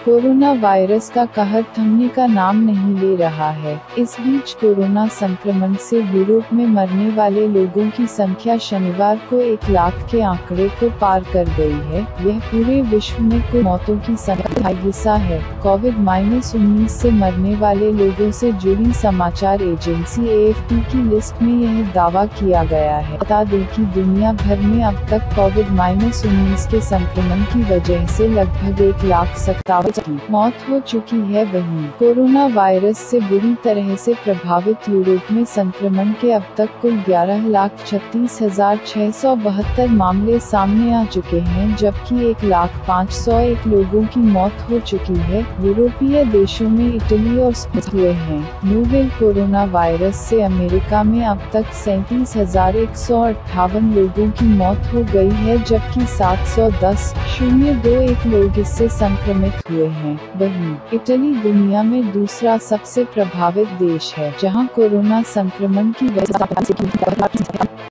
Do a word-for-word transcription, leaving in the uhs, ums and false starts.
Corona virus का कहर थमने का नाम नहीं ले रहा है। इस बीच कोरोना संक्रमण से यूरोप में मरने वाले लोगों की संख्या शनिवार को एक लाख के आंकड़े को पार कर गई है। यह पूरे विश्व में कुल मौतों की संख्या का हिस्सा है। कोविड उन्नीस से मरने वाले लोगों से जुड़ी समाचार एजेंसी ए एफ पी की लिस्ट में यह दावा किया गया है। बता दें कि दुनिया भर में अब तक कोविड उन्नीस के संक्रमण की वजह से लगभग एक लाख सत्तावन की मौत हो चुकी है। वहीं कोरोना वायरस से बुरी तरह से प्रभावित यूरोप में संक्रमण के अब तक कुल ग्यारह लाख छत्तीस हजार छह सौ बहत्तर मामले सामने आ चुके हैं, जबकि एक लाख पाँच सौ एक लोगों की मौत हो चुकी है। यूरोपीय देशों में इटली और स्पेन हुए हैं। नोवेल कोरोना वायरस से अमेरिका में अब तक सैंतीस हजार एक सौ अट्ठावन लोगों की मौत हो गई है, जबकि सात सौ दस शून्य दो एक लोग इससे संक्रमित हुए हैं। वहीं इटली दुनिया में दूसरा सबसे प्रभावित देश है, जहां कोरोना संक्रमण की वजह से